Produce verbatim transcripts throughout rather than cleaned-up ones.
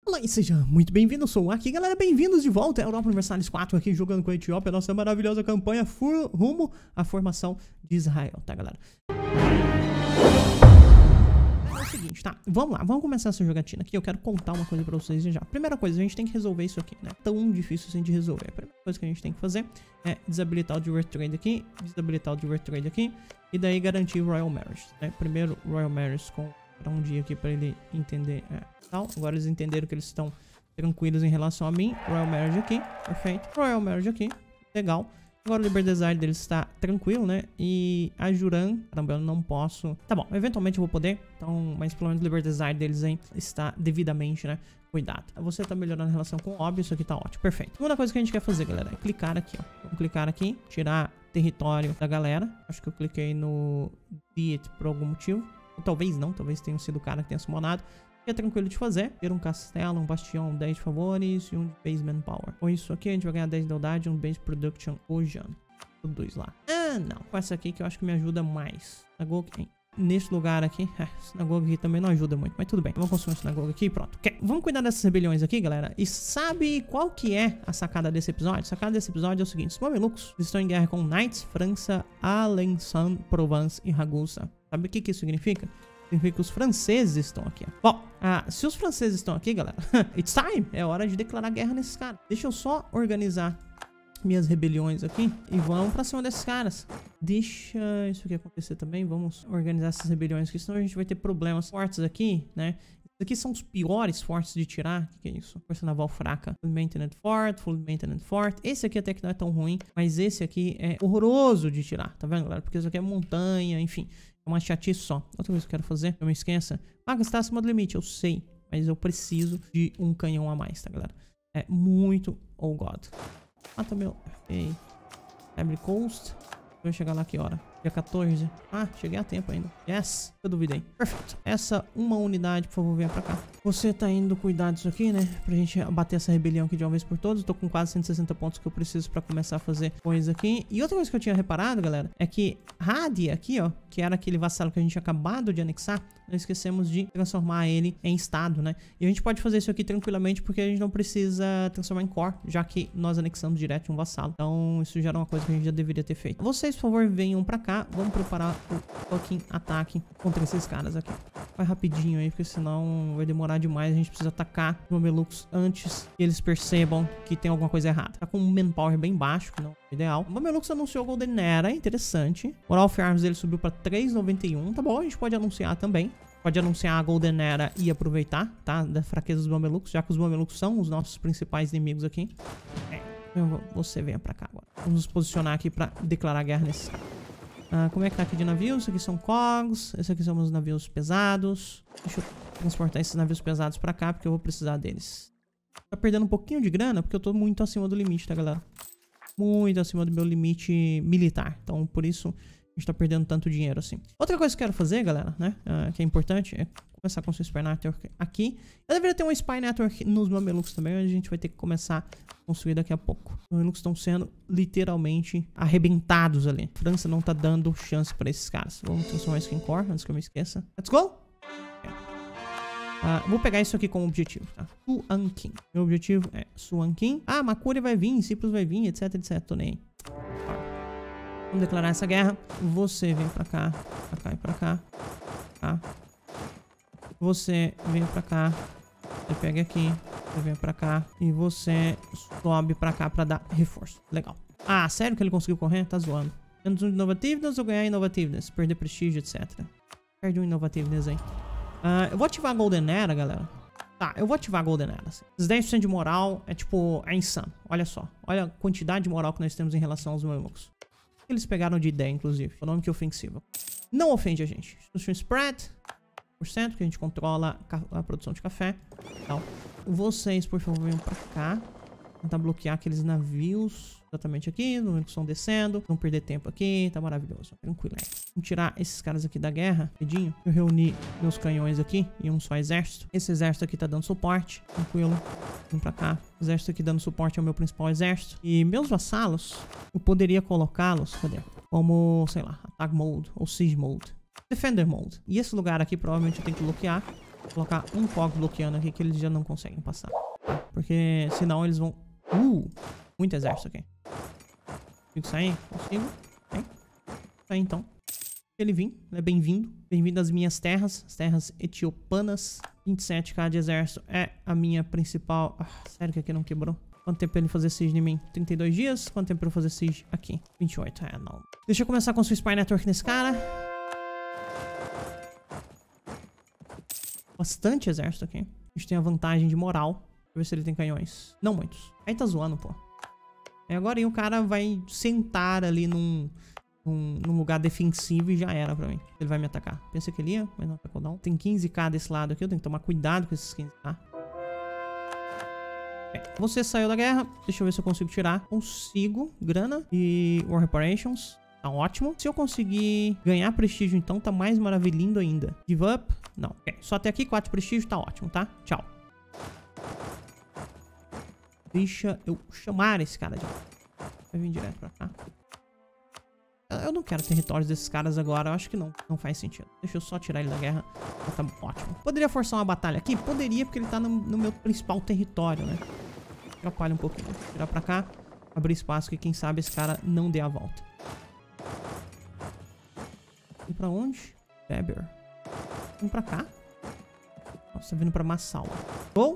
Olá e seja muito bem-vindo, eu sou o Aki, galera, bem-vindos de volta a Europa Universalis quatro aqui jogando com a Etiópia, nossa maravilhosa campanha rumo à formação de Israel, tá galera? É o seguinte, tá, vamos lá, vamos começar essa jogatina aqui, eu quero contar uma coisa pra vocês já. Primeira coisa, a gente tem que resolver isso aqui, né, tão difícil assim de resolver. A primeira coisa que a gente tem que fazer é desabilitar o Dual Trade aqui, desabilitar o Dual Trade aqui, e daí garantir o Royal Marriage, né, primeiro Royal Marriage com... para um dia aqui para ele entender é, tal. Agora eles entenderam que eles estão tranquilos em relação a mim. Royal Marriage aqui, perfeito. Royal Marriage aqui, legal. Agora o Liber Desire deles está tranquilo, né? E a Juran, caramba, eu não posso. Tá bom, eventualmente eu vou poder. Então, mas pelo menos o Liber Desire deles aí está devidamente, né? Cuidado. Você tá melhorando a relação com o óbvio, isso aqui tá ótimo, perfeito. Segunda coisa que a gente quer fazer, galera, é clicar aqui, ó. Vamos clicar aqui, tirar território da galera. Acho que eu cliquei no Diet por algum motivo. Ou talvez não, talvez tenha sido o cara que tenha summonado. Que é tranquilo de fazer. Ter um castelo, um bastião, dez de favores e um de base manpower. Com isso aqui a gente vai ganhar dez de lealdade e um base production Ojan. Tudo dois lá. Ah, não. Com essa aqui que eu acho que me ajuda mais. Sinagoga, nesse lugar aqui. É, sinagoga aqui também não ajuda muito, mas tudo bem. Vamos construir uma sinagoga aqui e pronto. Okay. Vamos cuidar dessas rebeliões aqui, galera. E sabe qual que é a sacada desse episódio? A sacada desse episódio é o seguinte. Os mamelucos estão em guerra com Knights, França, Alençon, Provence e Ragusa. Sabe o que que isso significa? Significa que os franceses estão aqui. Ó. Bom, ah, se os franceses estão aqui, galera, it's time. É hora de declarar guerra nesses caras. Deixa eu só organizar minhas rebeliões aqui e vamos pra cima desses caras. Deixa isso aqui acontecer também. Vamos organizar essas rebeliões aqui, senão a gente vai ter problemas fortes aqui, né? Esses aqui são os piores fortes de tirar. O que, que é isso? Força naval fraca. Full Maintenance Fort, Full Maintenance Fort. Esse aqui até que não é tão ruim, mas esse aqui é horroroso de tirar. Tá vendo, galera? Porque isso aqui é montanha, enfim. É uma chatice só. Outra coisa que eu quero fazer, não me esqueça. Ah, gastar acima do limite, eu sei. Mas eu preciso de um canhão a mais, tá, galera? É muito... Oh, God. Ah, tá meu... Ok. Abre Coast. Vou chegar lá que hora? Dia quatorze. Ah, cheguei a tempo ainda. Yes. Eu duvidei. Perfeito. Essa uma unidade, por favor, venha pra cá. Você tá indo cuidar disso aqui, né? Pra gente bater essa rebelião aqui de uma vez por todas. Eu tô com quase cento e sessenta pontos que eu preciso pra começar a fazer coisa aqui. E outra coisa que eu tinha reparado, galera, é que Hadi aqui, ó, que era aquele vassalo que a gente tinha acabado de anexar, nós esquecemos de transformar ele em estado, né? E a gente pode fazer isso aqui tranquilamente porque a gente não precisa transformar em core, já que nós anexamos direto de um vassalo. Então, isso já era uma coisa que a gente já deveria ter feito. Vocês, por favor, venham pra cá. Vamos preparar o fucking ataque contra esses caras aqui. Vai rapidinho aí, porque senão vai demorar demais. A gente precisa atacar os mamelucos antes que eles percebam que tem alguma coisa errada. Tá com um manpower bem baixo, que não é ideal. O mamelucos anunciou Golden Era, interessante. O Moral of Arms dele subiu pra três vírgula noventa e um. Tá bom, a gente pode anunciar também. Pode anunciar a Golden Era e aproveitar, tá? Da fraqueza dos mamelucos, já que os mamelucos são os nossos principais inimigos aqui. É, você venha pra cá agora. Vamos nos posicionar aqui pra declarar guerra nesse cara. Ah, como é que tá aqui de navios? Isso aqui são cogs. Esses aqui são os navios pesados. Deixa eu transportar esses navios pesados pra cá, porque eu vou precisar deles. Tá perdendo um pouquinho de grana, porque eu tô muito acima do limite, tá, galera? Muito acima do meu limite militar. Então, por isso, a gente tá perdendo tanto dinheiro assim. Outra coisa que eu quero fazer, galera, né? Uh, que é importante, é começar com o seu Spy Network aqui. Eu deveria ter um Spy Network nos mamelucos também, mas a gente vai ter que começar a construir daqui a pouco. Os mamelucos estão sendo literalmente arrebentados ali. A França não tá dando chance pra esses caras. Vamos transformar isso aqui em core, antes que eu me esqueça. Let's go! Okay. Uh, vou pegar isso aqui como objetivo, tá? Suankin. Meu objetivo é Suankin. Ah, Makuri vai vir, Cyprus vai vir, etc, etc. Tô nem aí. Vamos declarar essa guerra. Você vem pra cá, pra cá e pra cá. Tá? Você vem pra cá. Você pega aqui. Você vem pra cá. E você sobe pra cá pra dar reforço. Legal. Ah, sério que ele conseguiu correr? Tá zoando. Menos um Innovativeness ou ganhar Innovativeness? Perder prestígio, etcétera. Perde um Innovativeness aí. Uh, eu vou ativar a Golden Era, galera. Tá, eu vou ativar a Golden Era. Assim. Os dez por cento de moral é tipo... É insano. Olha só. Olha a quantidade de moral que nós temos em relação aos mamelucos. Eles pegaram de ideia, inclusive. Econômica e ofensiva. Não ofende a gente. Institution Spread. por cento, que a gente controla a produção de café. Então, vocês, por favor, venham pra cá. Tentar bloquear aqueles navios. Exatamente aqui. No momento que estão descendo. Não perder tempo aqui. Tá maravilhoso. Tranquilo. Vamos tirar esses caras aqui da guerra. Rapidinho. Eu reuni meus canhões aqui. E um só exército. Esse exército aqui tá dando suporte. Tranquilo. Vem pra cá. O exército aqui dando suporte é o meu principal exército. E meus vassalos, eu poderia colocá-los, cadê? Como, sei lá, Attack Mode ou Siege Mode. Defender Mode. E esse lugar aqui provavelmente eu tenho que bloquear. Vou colocar um cog bloqueando aqui que eles já não conseguem passar. Porque senão eles vão... Uh! Muito exército aqui. Consigo sair? Consigo. Vem. Sair então. Ele vim. Ele é bem-vindo. Bem-vindo às minhas terras. As terras etiopanas. vinte e sete k de exército é a minha principal... Ah, sério que aqui não quebrou? Quanto tempo pra ele fazer siege em mim? trinta e dois dias. Quanto tempo pra eu fazer siege aqui? vinte e oito. É, não. Deixa eu começar a construir Spy Network nesse cara. Bastante exército aqui. A gente tem a vantagem de moral. Deixa eu ver se ele tem canhões. Não muitos. Aí tá zoando, pô. Aí agora aí o cara vai sentar ali num, num, num lugar defensivo e já era pra mim. Ele vai me atacar. Pensei que ele ia, mas não atacou não. Tem quinze k desse lado aqui. Eu tenho que tomar cuidado com esses quinze k. É, você saiu da guerra. Deixa eu ver se eu consigo tirar. Consigo. Grana e War Reparations. Tá ótimo. Se eu conseguir ganhar prestígio, então tá mais maravilhindo ainda. Give up? Não. Okay. Só até aqui, quatro prestígio, tá ótimo, tá? Tchau. Deixa eu chamar esse cara de... Vai vir direto pra cá. Eu não quero territórios desses caras agora. Eu acho que não. Não faz sentido. Deixa eu só tirar ele da guerra. Tá ótimo. Poderia forçar uma batalha aqui? Poderia, porque ele tá no, no meu principal território, né? Atrapalha um pouquinho. Tirar pra cá. Abrir espaço que quem sabe esse cara não dê a volta. E pra onde? Weber. Vem pra cá. Nossa, tá vindo pra Massaua. Ou...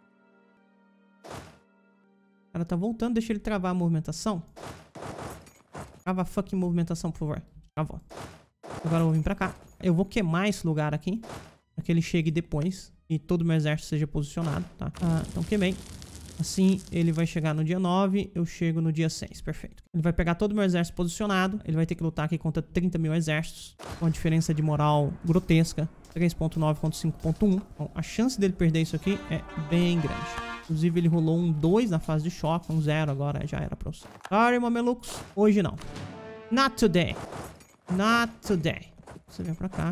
O cara tá voltando. Deixa ele travar a movimentação. Trava a fucking movimentação, por favor. Travou. Agora eu vou vir pra cá. Eu vou queimar esse lugar aqui. Pra que ele chegue depois. E todo o meu exército seja posicionado, tá? Ah, então queimei. Assim, ele vai chegar no dia nove, eu chego no dia seis. Perfeito. Ele vai pegar todo o meu exército posicionado. Ele vai ter que lutar aqui contra trinta mil exércitos. Com uma diferença de moral grotesca. três ponto nove contra cinco ponto um. Bom, a chance dele perder isso aqui é bem grande. Inclusive, ele rolou um dois na fase de choque. Um zero agora já era pra você. Sorry, mamelucos. Hoje não. Not today. Not today. Você vem pra cá.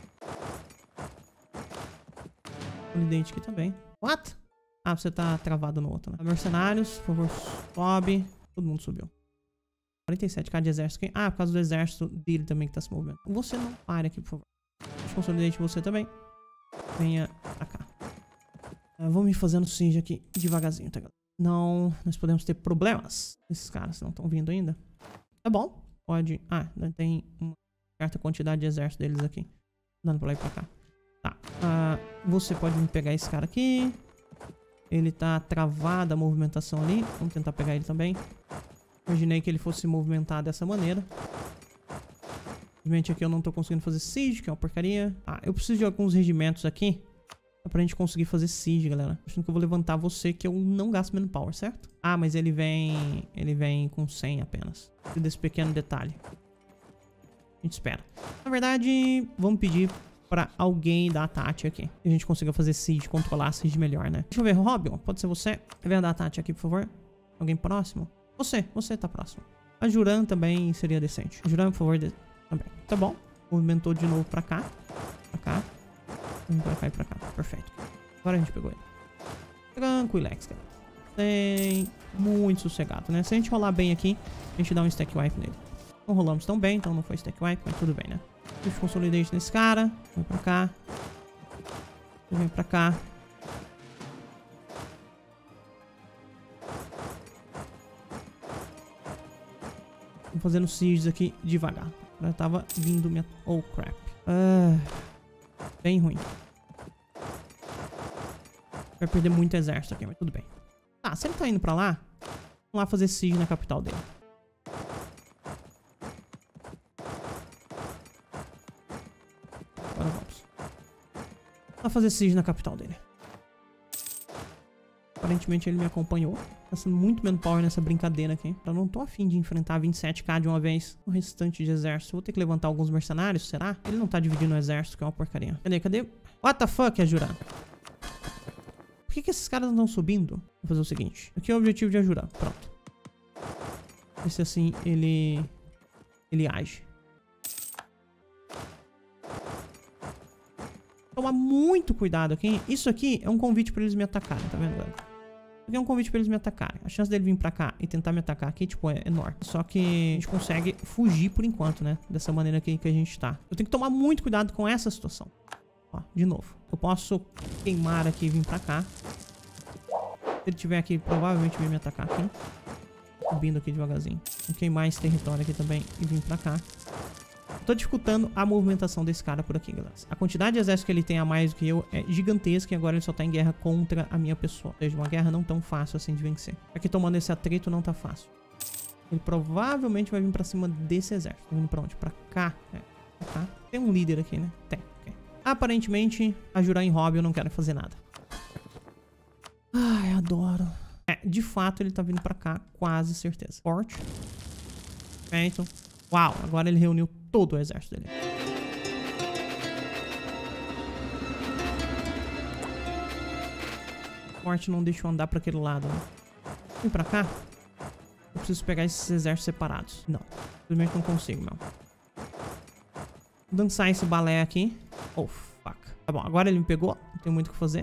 Consolidate aqui também. What? Ah, você tá travado no outro, né? Mercenários, por favor, sobe. Todo mundo subiu. quarenta e sete k de exército aqui. Ah, por causa do exército dele também que tá se movendo. Você não pare aqui, por favor. Deixa eu consolidate você também. Venha pra cá. Uh, vou me fazendo siege aqui devagarzinho, tá, galera? Não, nós podemos ter problemas. Esses caras não estão vindo ainda. Tá bom. Pode... Ah, ainda tem uma certa quantidade de exército deles aqui. Dando pra lá e pra cá. Tá. Uh, você pode me pegar esse cara aqui. Ele tá travado a movimentação ali. Vamos tentar pegar ele também. Imaginei que ele fosse se movimentar dessa maneira. Infelizmente aqui eu não tô conseguindo fazer siege, que é uma porcaria. Ah, eu preciso de alguns regimentos aqui. Pra gente conseguir fazer siege, galera. Achando que eu vou levantar você, que eu não gasto manpower, certo? Ah, mas ele vem... Ele vem com cem apenas. Desse pequeno detalhe. A gente espera. Na verdade, vamos pedir pra alguém dar a Tati aqui. Que a gente consiga fazer siege, controlar a siege melhor, né? Deixa eu ver, Robin, pode ser você? Vem dar a Tati aqui, por favor. Alguém próximo? Você, você tá próximo. A Juran também seria decente. Juran, por favor, de... também. Tá bom. Movimentou de novo pra cá. Pra cá. Vem pra cá e pra cá. Perfeito. Agora a gente pegou ele. Tranquilex, cara. Tem muito sossegado, né? Se a gente rolar bem aqui, a gente dá um stack wipe nele. Não rolamos tão bem, então não foi stack wipe, mas tudo bem, né? Deixa eu consolidate nesse cara. Vem pra cá. Vem pra cá. Vou fazendo sieges aqui devagar. Já tava vindo minha... Oh, crap. Ah, bem ruim. Vai perder muito exército aqui, mas tudo bem. Tá, se ele tá indo pra lá, vamos lá fazer siege na capital dele. Agora vamos. Vamos fazer siege na capital dele. Aparentemente ele me acompanhou. Tá sendo muito manpower nessa brincadeira aqui. Eu não tô afim de enfrentar vinte e sete k de uma vez. O restante de exército. Vou ter que levantar alguns mercenários, será? Ele não tá dividindo o exército, que é uma porcaria. Cadê, cadê? What the fuck, é Juran? Por que que esses caras não estão subindo? Vou fazer o seguinte. Aqui é o objetivo de Ajuran. Pronto. Esse assim, ele... Ele age. Tomar muito cuidado aqui. Isso aqui é um convite pra eles me atacarem, tá vendo, galera? Isso aqui é um convite pra eles me atacarem. A chance dele vir pra cá e tentar me atacar aqui, tipo, é enorme. Só que a gente consegue fugir por enquanto, né? Dessa maneira aqui que a gente tá. Eu tenho que tomar muito cuidado com essa situação. Ó, de novo. Eu posso queimar aqui e vir pra cá. Se ele tiver aqui, provavelmente vai me atacar aqui. Subindo aqui devagarzinho. Vou queimar esse território aqui também e vir pra cá. Tô dificultando a movimentação desse cara por aqui, galera. A quantidade de exército que ele tem a mais do que eu é gigantesca e agora ele só tá em guerra contra a minha pessoa. Ou seja, uma guerra não tão fácil assim de vencer. Aqui tomando esse atrito não tá fácil. Ele provavelmente vai vir pra cima desse exército. Tá vindo pra onde? Pra cá. É, pra cá. Tem um líder aqui, né? Tem. Okay. Aparentemente, a Juran e Hobby eu não quero fazer nada. Ai, adoro. É, de fato ele tá vindo pra cá, quase certeza. Forte. Feito. Uau, agora ele reuniu todo o exército dele. Forte não deixou andar pra aquele lado, né? Vem pra cá. Eu preciso pegar esses exércitos separados. Não, simplesmente não consigo, meu. Vou dançar esse balé aqui. Oh, fuck. Tá bom, agora ele me pegou. Não tem muito o que fazer.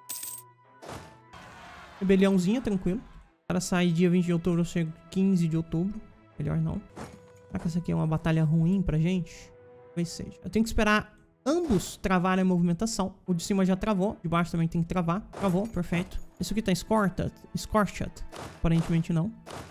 Rebeliãozinha, tranquilo. Para sair dia vinte de outubro, eu chego quinze de outubro. Melhor não. Será que essa aqui é uma batalha ruim pra gente? Talvez seja. Eu tenho que esperar ambos travarem a movimentação. O de cima já travou. De baixo também tem que travar. Travou, perfeito. Isso aqui tá escorted? Scorched? Aparentemente não.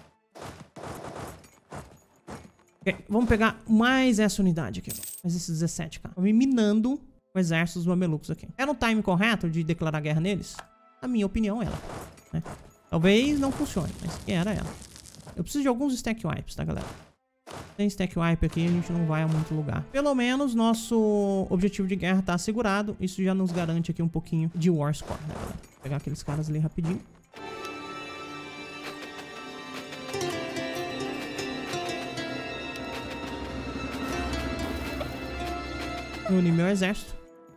Ok, vamos pegar mais essa unidade aqui. Mais esses dezessete, cara. Vou me minando o exército dos mamelucos aqui. Era o time correto de declarar guerra neles? Na minha opinião, era. Né? Talvez não funcione, mas era ela. Eu preciso de alguns stack wipes, tá, galera? Sem stack wipe aqui, a gente não vai a muito lugar. Pelo menos, nosso objetivo de guerra tá assegurado. Isso já nos garante aqui um pouquinho de war score, né, galera? Vou pegar aqueles caras ali rapidinho. Reunir meu exército.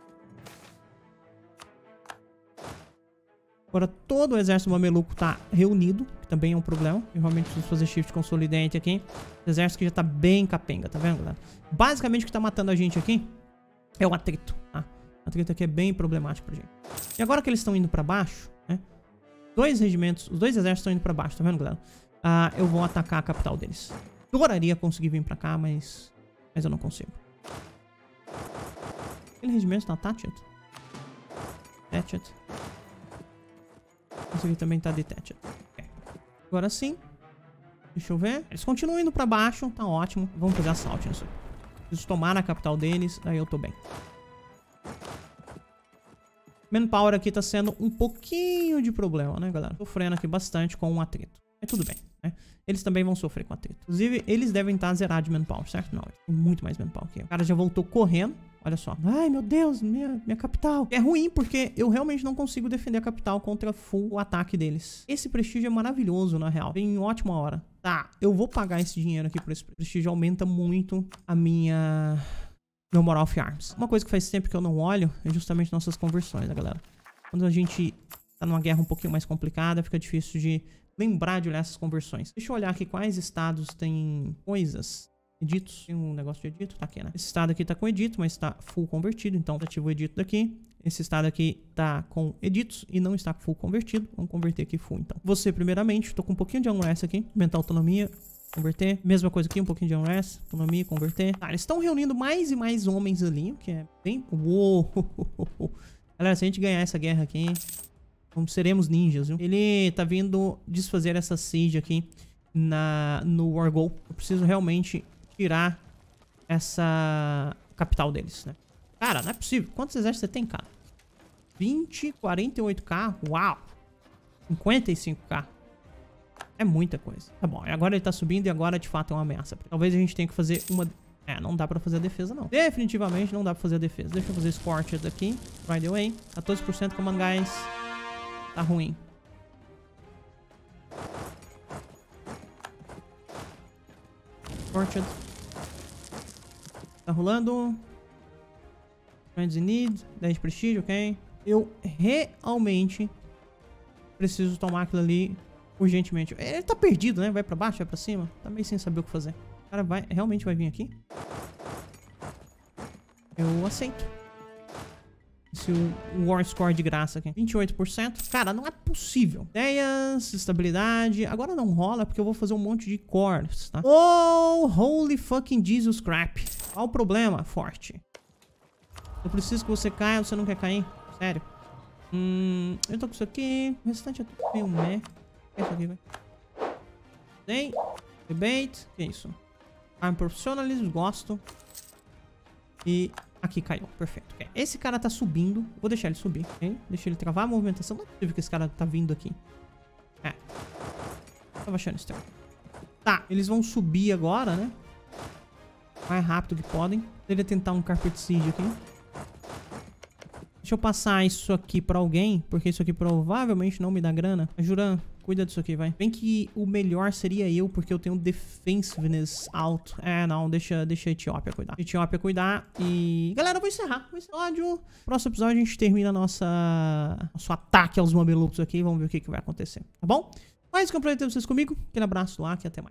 Agora todo o exército mameluco tá reunido, que também é um problema. Eu realmente preciso fazer shift consolidante aqui. O exército que já tá bem capenga, tá vendo, galera? Basicamente o que tá matando a gente aqui é o atrito, tá? O atrito aqui é bem problemático pra gente. E agora que eles estão indo pra baixo, né? Dois regimentos, os dois exércitos estão indo pra baixo, tá vendo, galera? Ah, eu vou atacar a capital deles. Adoraria conseguir vir pra cá, mas... Mas eu não consigo. Aquele regimento tá attached. Attached. Esse aqui também tá detached. Okay. Agora sim. Deixa eu ver. Eles continuam indo pra baixo. Tá ótimo. Vamos fazer assalto nisso. Preciso tomar a capital deles. Aí eu tô bem. Manpower aqui tá sendo um pouquinho de problema, né, galera? Sofrendo aqui bastante com um atrito. Mas tudo bem, né? Eles também vão sofrer com atrito. Inclusive, eles devem estar zerados de manpower, certo? Não, tem muito mais manpower que eu. O cara já voltou correndo. Olha só. Ai, meu Deus, minha, minha capital. É ruim porque eu realmente não consigo defender a capital contra full ataque deles. Esse prestígio é maravilhoso, na real. Vem em ótima hora. Tá, eu vou pagar esse dinheiro aqui por esse prestígio. Aumenta muito a minha... meu moral of arms. Uma coisa que faz tempo que eu não olho é justamente nossas conversões, né, galera? Quando a gente tá numa guerra um pouquinho mais complicada, fica difícil de lembrar de olhar essas conversões. Deixa eu olhar aqui quais estados têm coisas... Editos. Tem um negócio de edito, tá aqui, né? Esse estado aqui tá com edito, mas tá full convertido, então ativo o edito daqui. Esse estado aqui tá com editos e não está full convertido. Vamos converter aqui full, então. Você, primeiramente, tô com um pouquinho de unrest aqui. Aumentar a autonomia, converter. Mesma coisa aqui, um pouquinho de unrest, autonomia, converter. Tá, eles estão reunindo mais e mais homens ali, o que é bem... Uou! Galera, se a gente ganhar essa guerra aqui, vamos, seremos ninjas, viu? Ele tá vindo desfazer essa siege aqui na, no Wargol. Eu preciso realmente... tirar essa capital deles, né? Cara, não é possível. Quantos exércitos você tem, cara? vinte, quarenta e oito K? Uau! cinquenta e cinco K. É muita coisa. Tá bom, agora ele tá subindo e agora de fato é uma ameaça. Talvez a gente tenha que fazer uma... É, não dá pra fazer a defesa, não. Definitivamente não dá pra fazer a defesa. Deixa eu fazer Scorched aqui. By the way. quatorze por cento command guys. Tá ruim. Scorched. Tá rolando. Friends in need. dez de prestígio, ok. Eu realmente preciso tomar aquilo ali urgentemente. Ele tá perdido, né? Vai pra baixo, vai pra cima. Tá meio sem saber o que fazer. O cara vai, realmente vai vir aqui. Eu aceito. Esse o War Score de graça aqui. vinte e oito por cento. Cara, não é possível. Ideias, estabilidade. Agora não rola porque eu vou fazer um monte de cores, tá? Oh, holy fucking Jesus crap. Qual o problema? Forte. Eu preciso que você caia, você não quer cair? Sério. Hum, eu tô com isso aqui. O restante é tudo meio meh. O que é isso aqui, vai? Tem. Debate. O que é isso? Arm Professionalism, gosto. E aqui caiu, perfeito. Okay. Esse cara tá subindo. Vou deixar ele subir, ok? Deixa ele travar a movimentação. Não é possível que esse cara tá vindo aqui. É. Tava achando estranho. Tá, eles vão subir agora, né? Mais rápido que podem. Ele tentar um Carpet Siege aqui. Deixa eu passar isso aqui pra alguém, porque isso aqui provavelmente não me dá grana. Juran, cuida disso aqui, vai. Bem que o melhor seria eu, porque eu tenho Defensiveness alto. É, não, deixa, deixa a Etiópia cuidar. A Etiópia cuidar e... Galera, eu vou encerrar o episódio. Próximo episódio a gente termina a nossa... nosso ataque aos mamelucos aqui. Vamos ver o que, que vai acontecer, tá bom? Mas que eu prometi vocês comigo. Aquele abraço lá, que até mais.